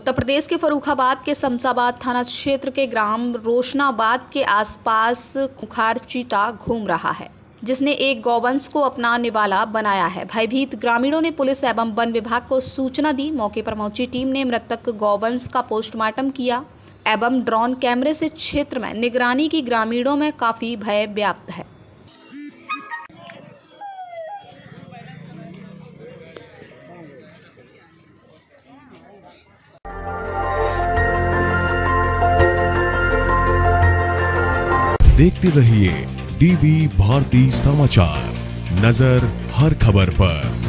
उत्तर प्रदेश के फर्रुखाबाद के शमशाबाद थाना क्षेत्र के ग्राम रोशनाबाद के आसपास खूंखार चीता घूम रहा है, जिसने एक गौवंश को अपना निवाला बनाया है। भयभीत ग्रामीणों ने पुलिस एवं वन विभाग को सूचना दी। मौके पर पहुंची टीम ने मृतक गौवंश का पोस्टमार्टम किया एवं ड्रोन कैमरे से क्षेत्र में निगरानी की। ग्रामीणों में काफी भय व्याप्त है। देखते रहिए डीबी भारती समाचार, नजर हर खबर पर।